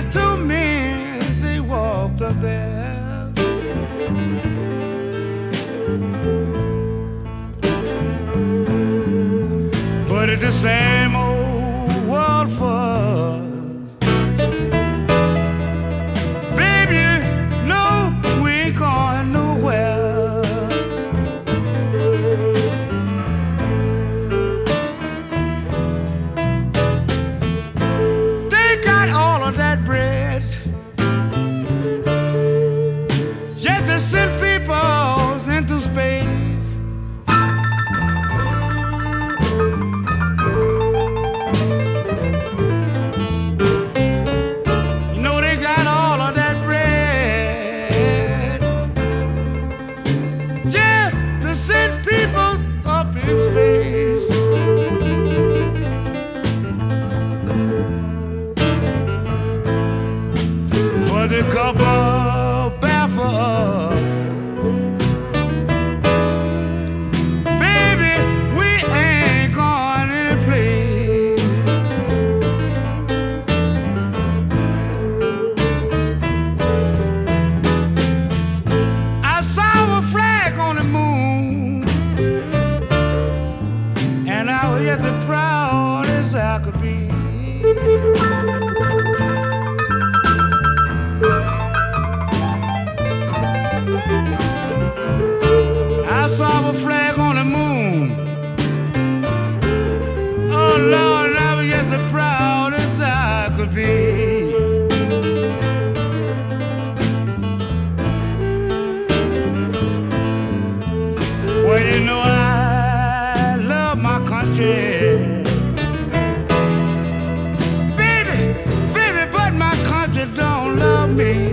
two men, they walked up there. But it's the same old world for us. Baby, no, we ain't going nowhere. They got all of that bread, yet to send people into space. Couple bad for us. Baby, we ain't going any place. I saw a flag on the moon, and I was just as proud as I could be. I saw a flag on the moon. Oh Lord, I was just as proud as I could be. Well, you know I love my country. Baby, but my country don't love me.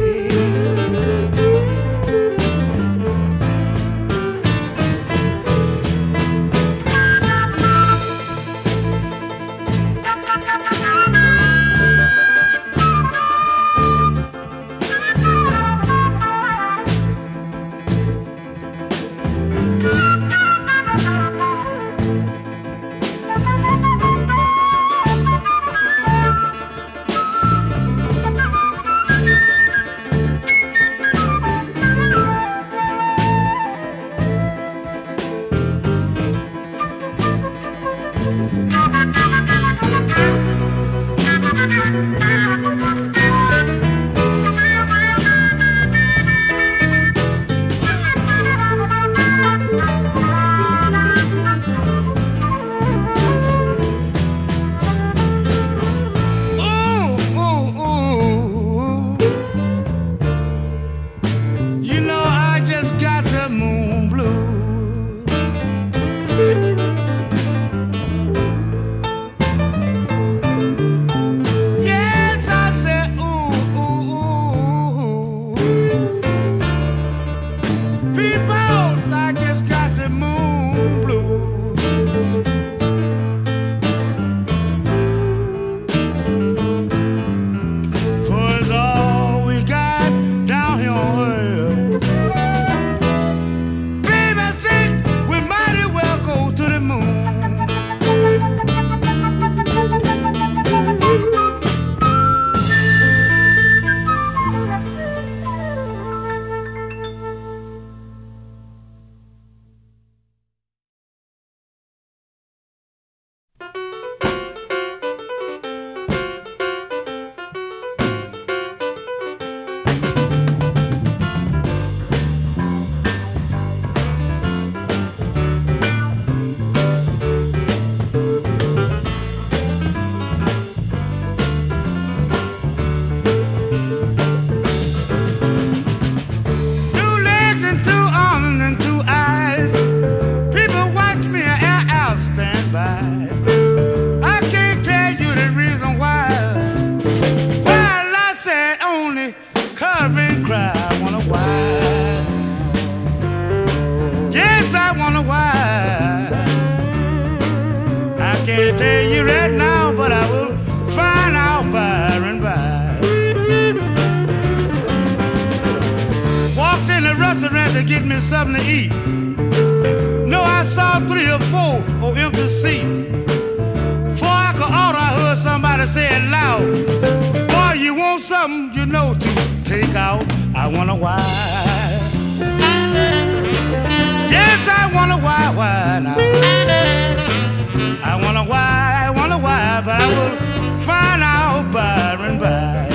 Can't tell you right now, but I will find out by and by. Walked in the restaurant to get me something to eat. No, I saw 3 or 4 on empty seats. Before I could order, I heard somebody say it loud. Boy, you want something you know to take out. I wonder why. Yes, I wonder why now. I wonder why, but I will find out by and by.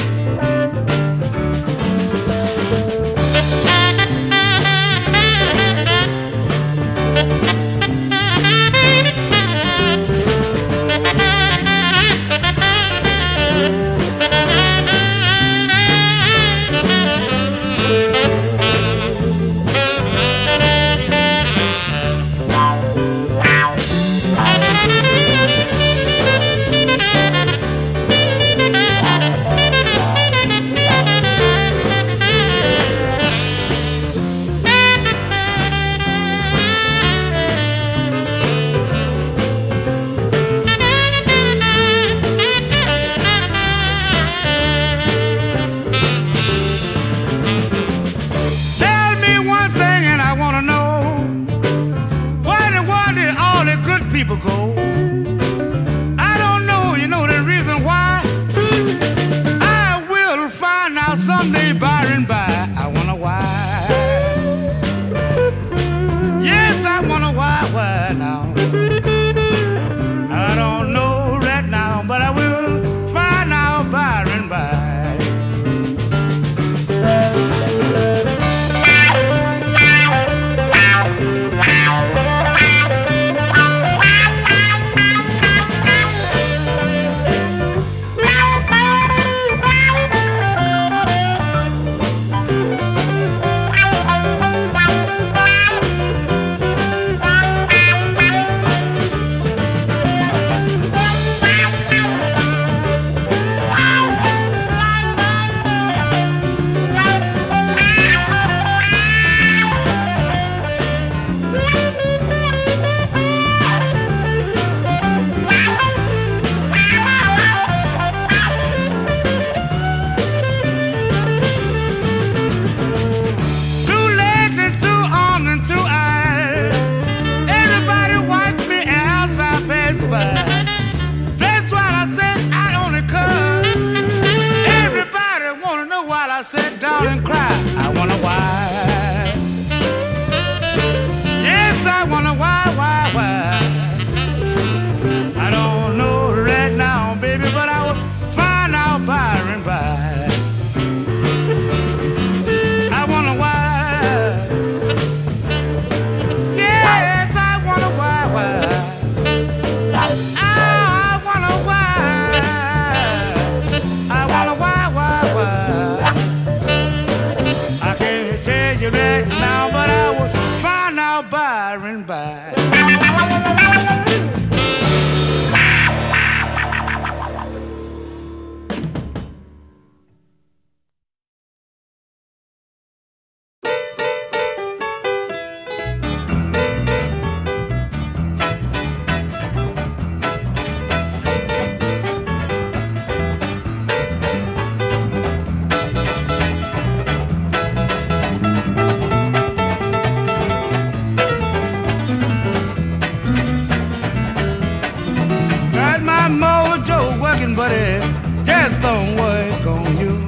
But it just don't work on you.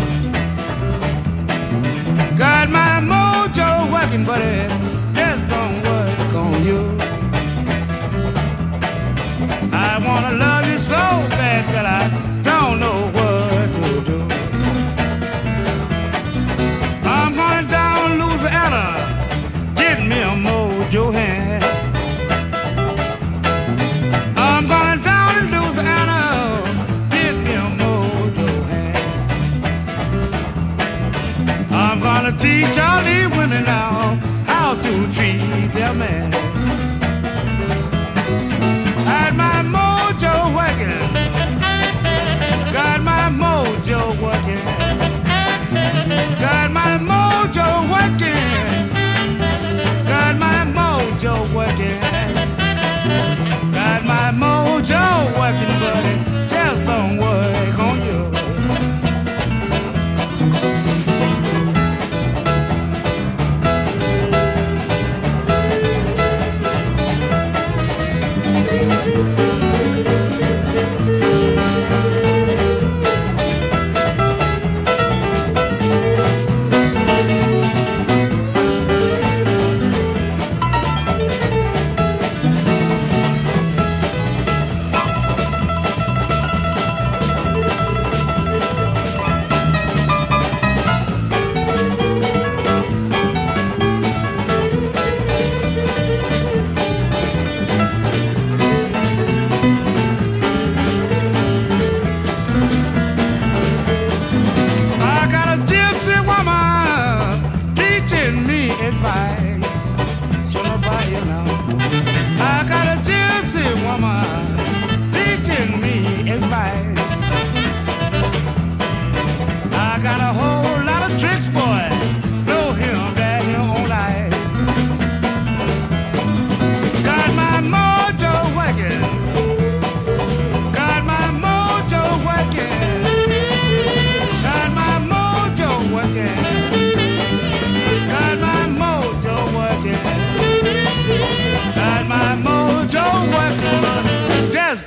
Got my mojo working, but it just don't work on you. I wanna love you so bad that I don't know what to do. I'm going down to Louisiana, get me a mojo hand. I'm going down to Louisiana, I'm gonna teach all these women now how to treat their man. Had my mojo working, got my mojo working, got my mojo working, got my mojo working, got my mojo working, but it just don't work on you.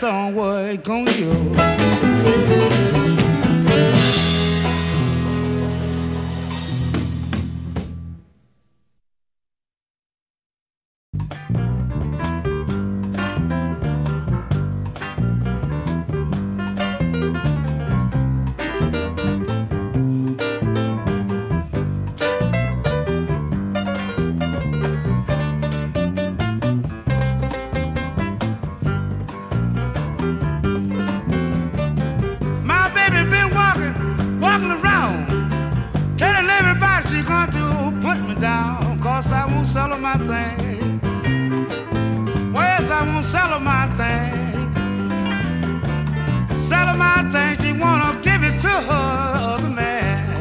on what it gonna do. My thing. Where's I won't sell my thing. Sell my thing, she wanna give it to her other man.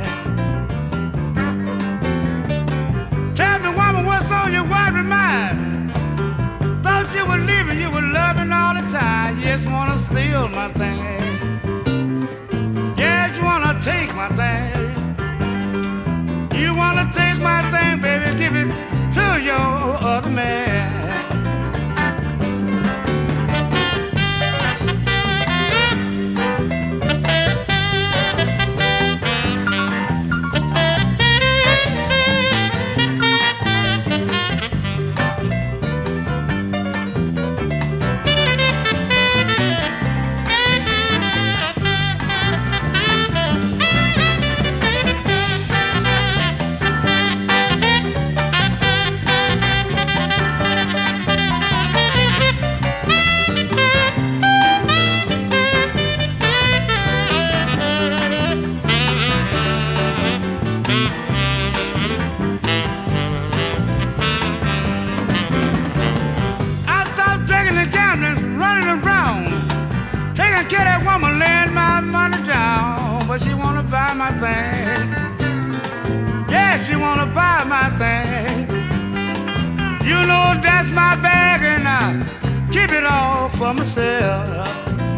Tell me, woman, what's on your worried mind? Thought you were leaving, you were loving all the time. Yes, wanna steal my thing. Yes, you wanna take my thing. You wanna take my thing, baby, give it to your other man. But she wanna buy my thing. Yeah, she wanna buy my thing. You know that's my bag and I keep it all for myself.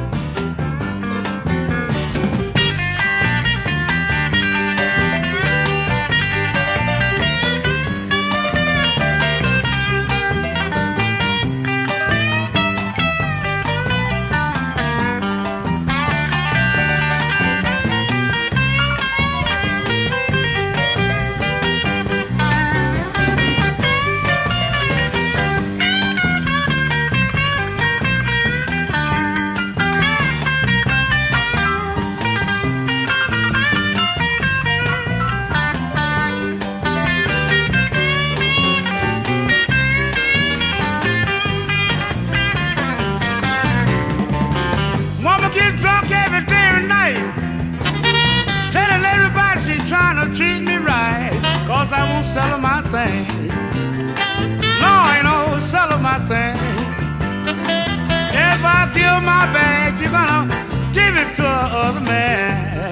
Treat me right, cause I won't sell her my thing. No, I ain't no sell her my thing. If I give my bag, you're gonna give it to other man.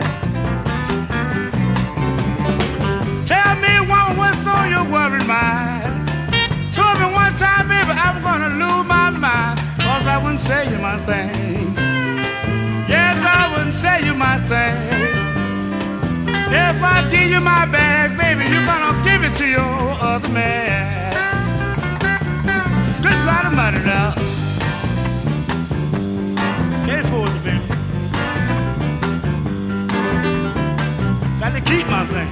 Tell me, woman, what's on your worried mind? Told me one time, baby, I'm gonna lose my mind, cause I wouldn't sell you my thing. Yes, I wouldn't sell you my thing. If I give you my bag, baby, you're gonna give it to your other man. Good God Almighty now. Can't fool with it, baby. Got to keep my thing.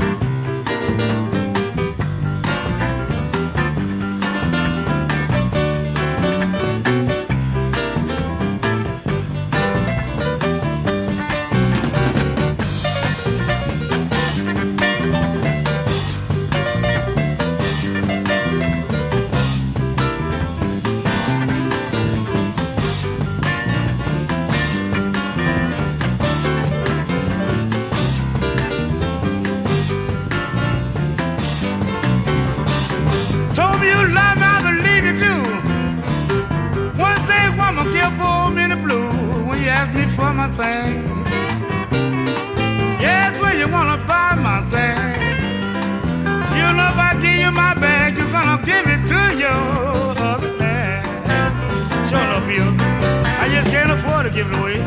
For my thing. Yes, where you wanna buy my thing. You know if I give you my bag, you're gonna give it to your other man. Sure enough, you. I just can't afford to give it away.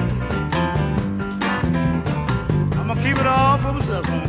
I'm gonna keep it all for myself, man.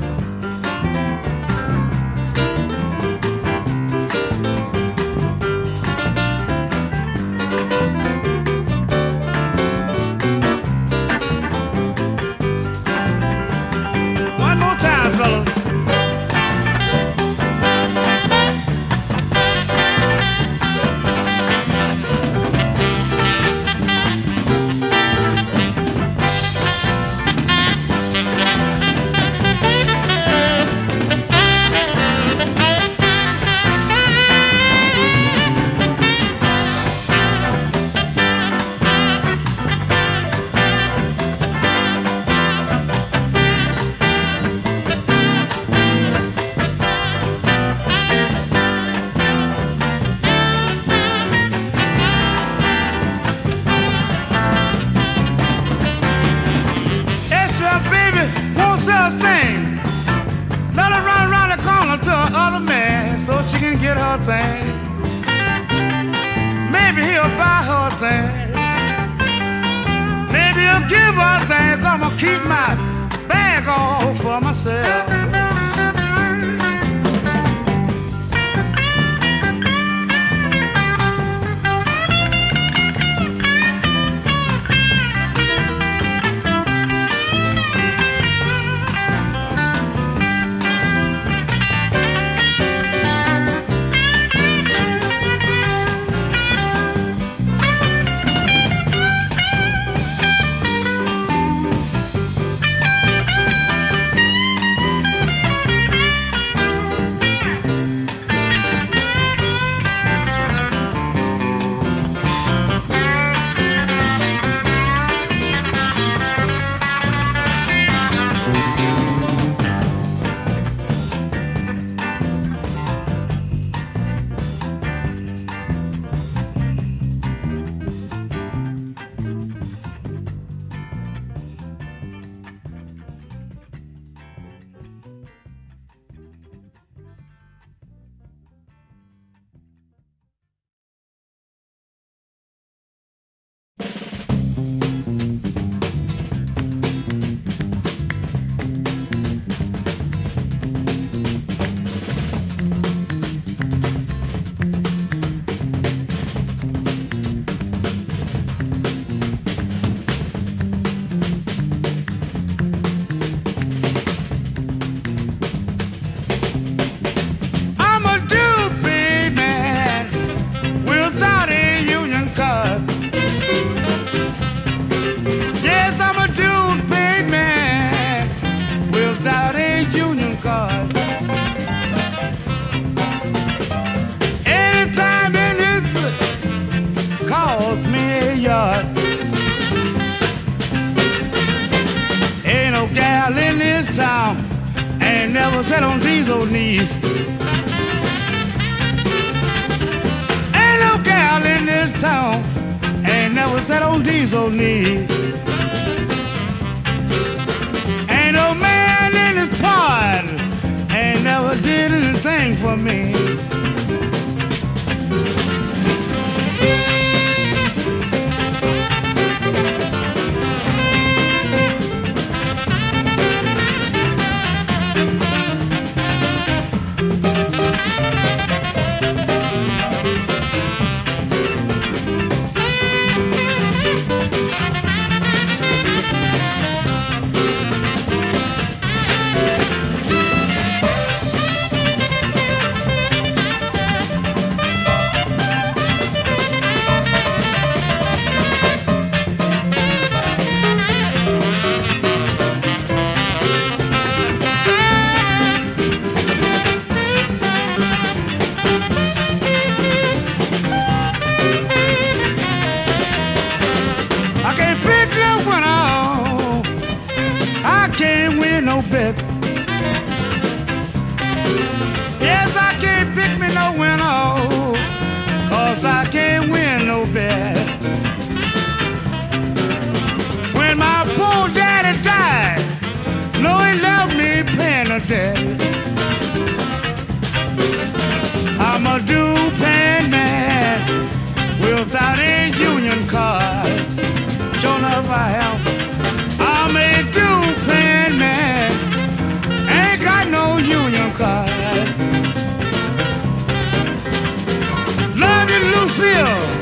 get her thing. Maybe he'll buy her thing. Maybe he'll give her thing. I'm gonna keep my bag all for myself. Never sat on these old knees. Ain't no gal in this town ain't never sat on these old knees. Ain't no man in this part ain't never did anything for me. Yes, I can't pick me no winner, 'cause I can't win no bet. When my poor daddy died, no, he left me paying a debt. I'm a due-paying man without a union card. Sure enough I am. I'm a due-paying man, ain't got no union card. Love you, Lucille.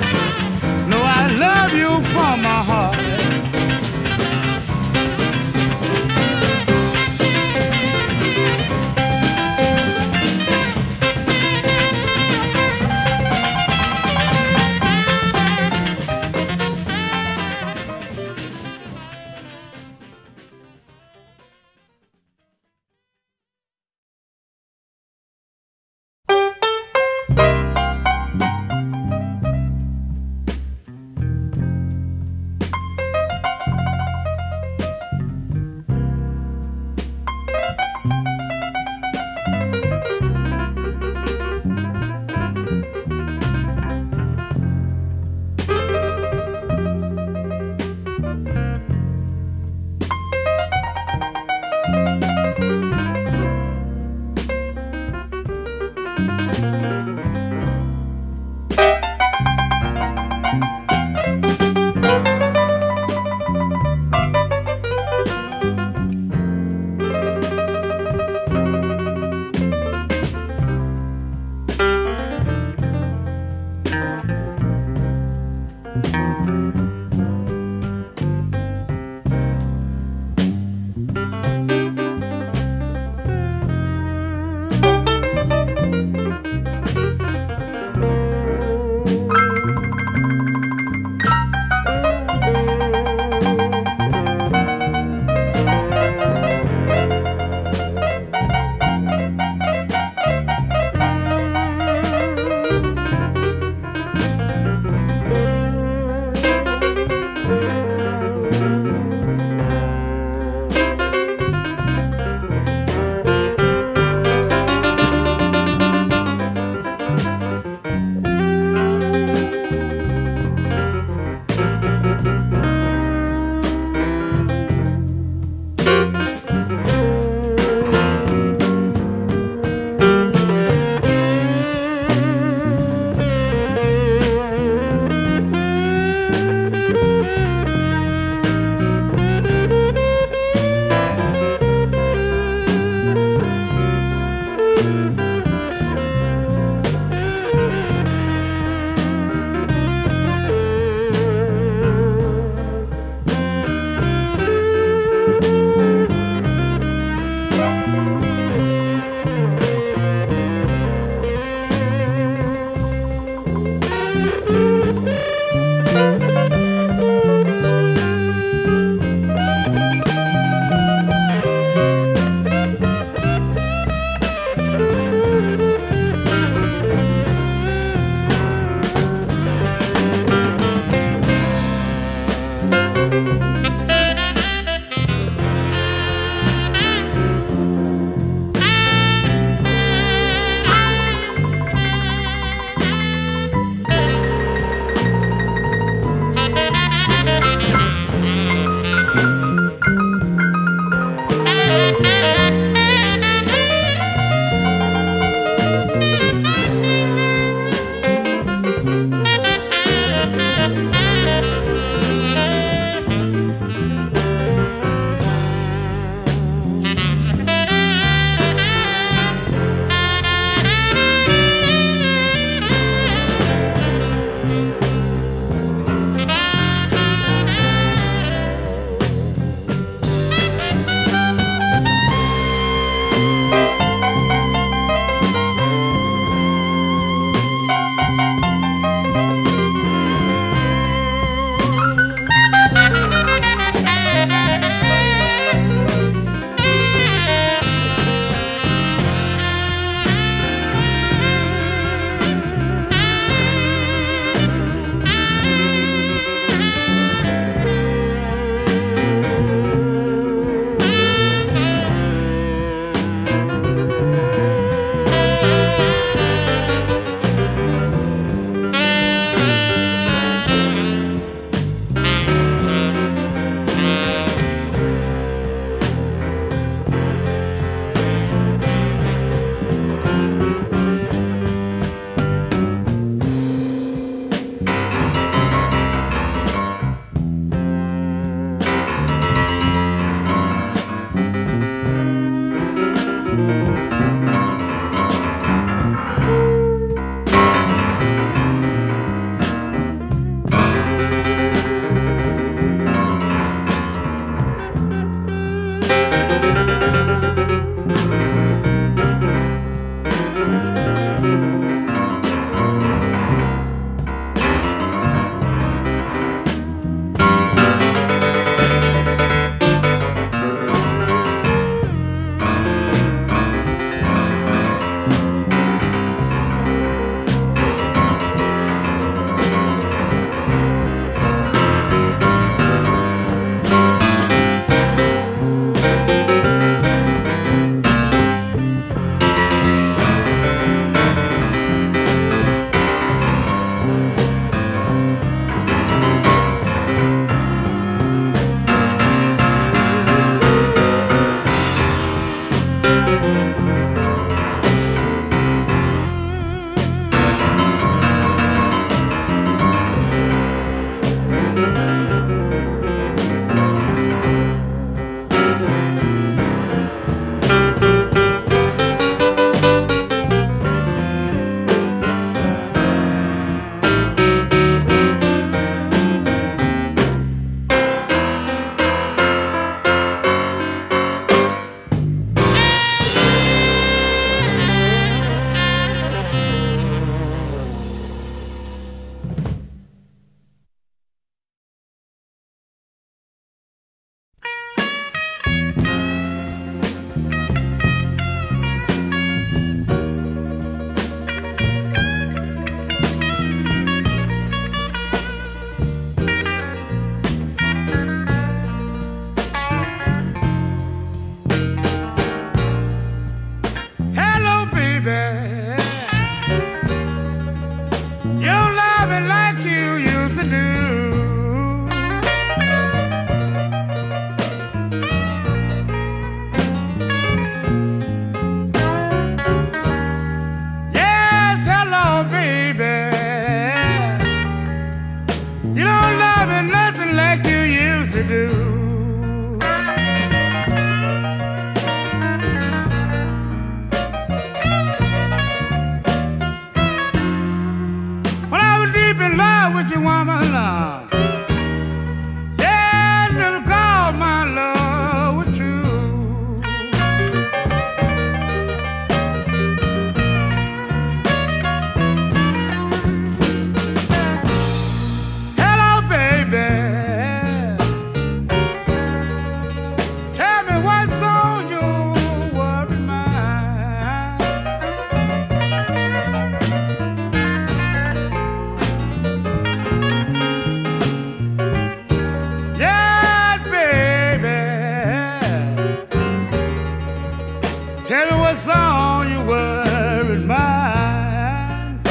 Tell me what's on your worried mind.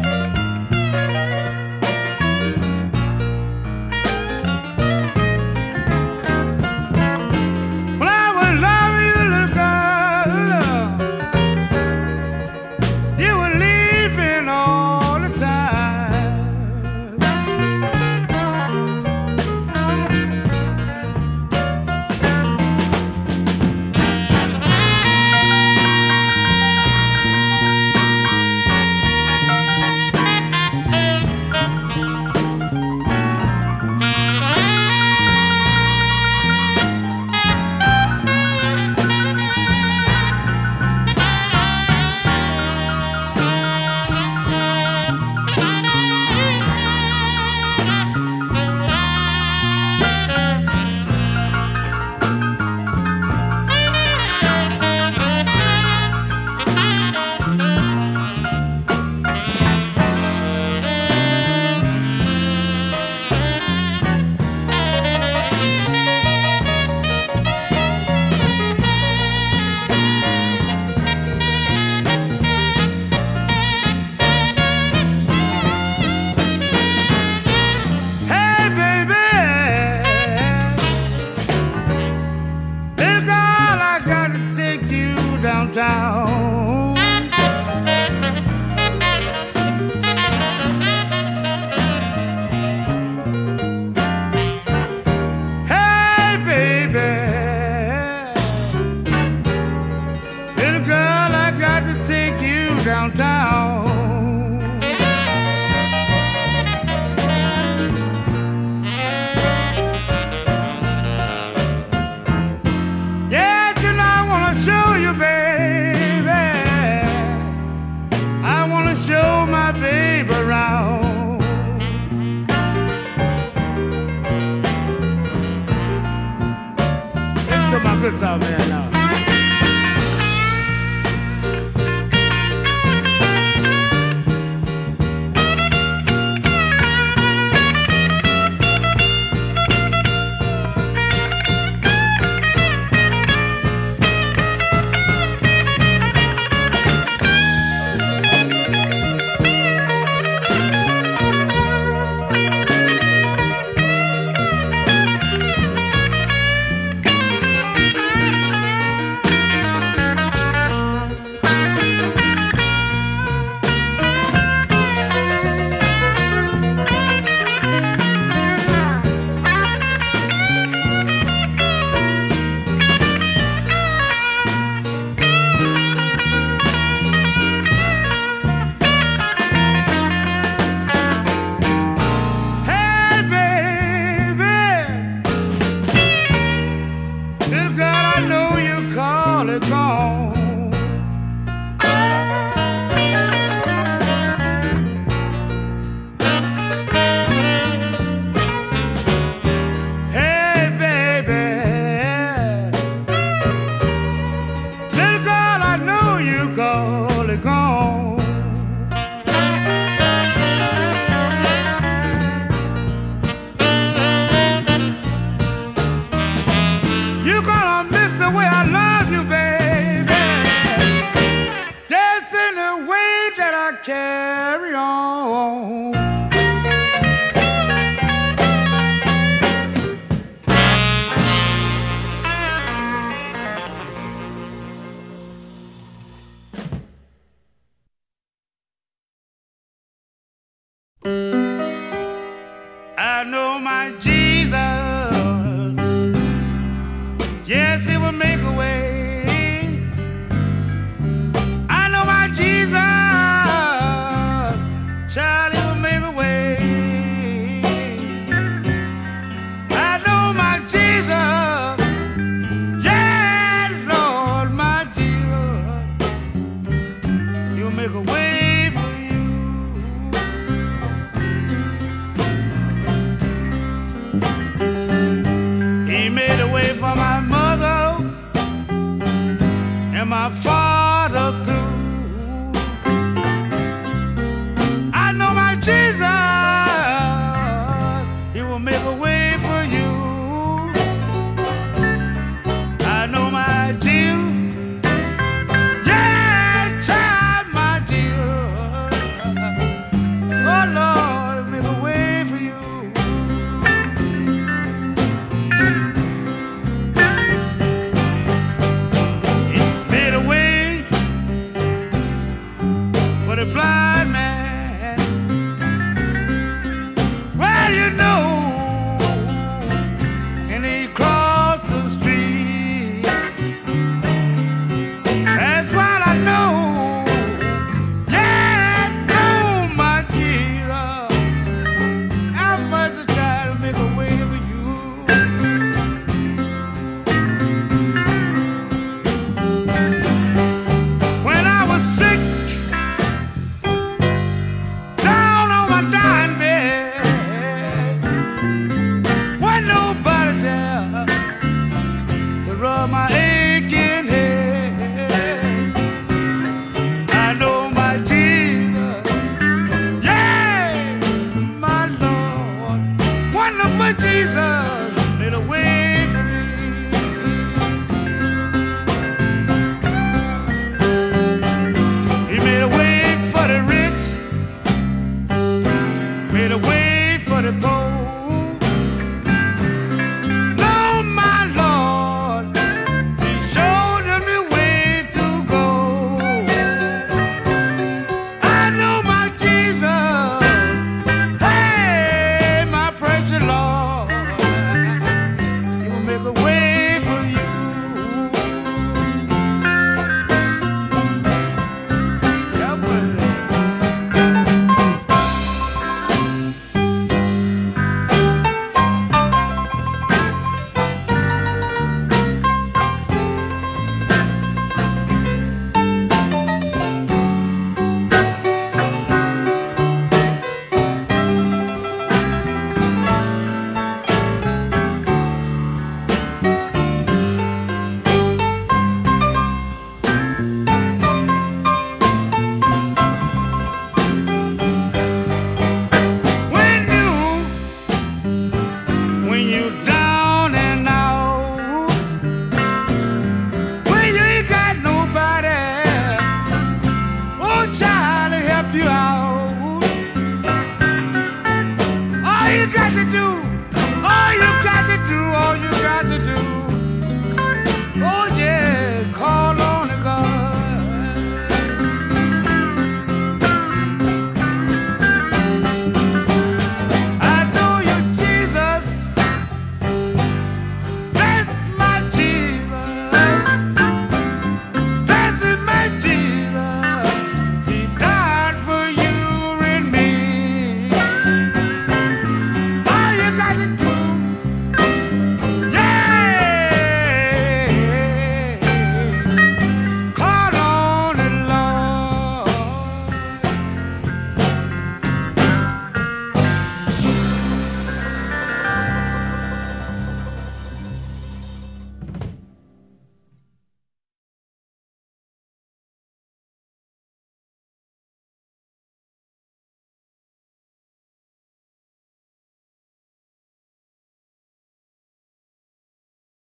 Well, I was loving you, little girl. You were leaving all the time. Downtown. Hey, baby, little girl, I got to take you downtown. Yeah, you know I wanna show you, baby. Show my baby around. Into my good song, man, now. Carry on. I know my Jesus, yes, He will make a way. I know my Jesus, child, He will make a way. I know my Jesus, yeah, Lord, my Jesus, He'll make a way for you. He made a way for my mother and my father too.